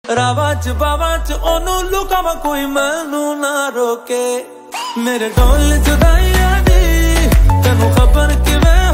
ਰਾਵਾਂ ਚ ਬਾਵਾਂ ਚ ਉਹਨੂੰ ਲੁਕਾਵਾਂ ਕੋਈ ਮੈਨੂੰ ਨਾ ਰੋਕੇ। ਮੇਰੇ ਢੋਲ ਜੁਦਾਈਆਂ ਦੀ ਤੈਨੂੰ ਖਬਰ ਕਿਵੇਂ